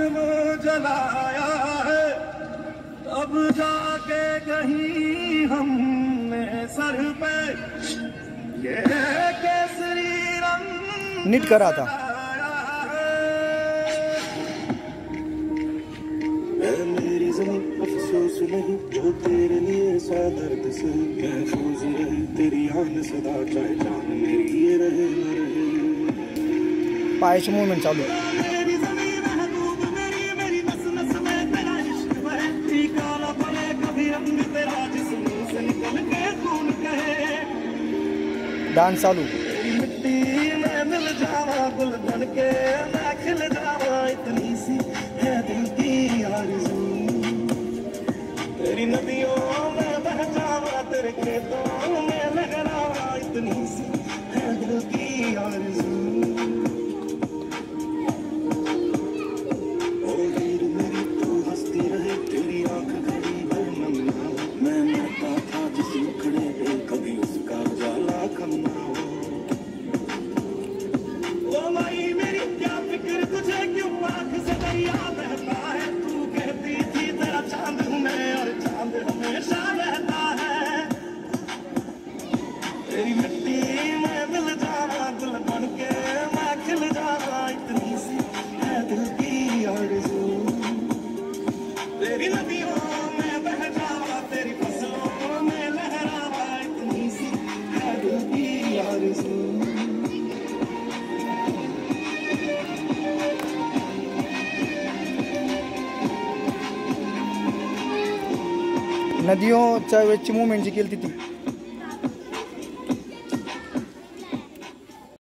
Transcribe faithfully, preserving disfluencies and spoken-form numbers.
वो जलाया है, अब जाके कहीं हमने सर पे ये केसरी रंग निट करा था। मेरी ज़मीं अफसोस नहीं जो तेरे लिए सौ दर्द से महफूज रहे, तेरी आन सदा चाहे जान मेरी ये रहे न रहे। पायच मूवमेंट चालू है। डांस चालू। मिट्टी में मिल जावा गुल बन के मैं खिल जावा, इतनी सी है दिल की आरज़ू। तेरी नदियों में बह जावा, तेरे खेतों में लहरावा, इतनी सी है दिल की आरज़ू। ओ वीर मेरी तू हंसती रहे, तेरी आंख घड़ी भर नमना, मैं मरता था जिस मुखड़े पे कभी उसका जाला कम ना हो। ओ माई मेरी क्या फिक्र तुझे क्यों आँख से दरिया बहता है, तू कहती थी तेरा चांद हूँ मैं और चांद हमेशा रहता है। तेरी मिट्टी में मिल जावा गुल बन के मैं खिल जावा, इतनी सी है दिल की आरज़ू। तेरी नदियों में बह जावा, तेरी फसलों में लहरावा, इतनी सी है दिल की आरज़ू। नदियों च्या वेळची मूवमेंट जी केली ती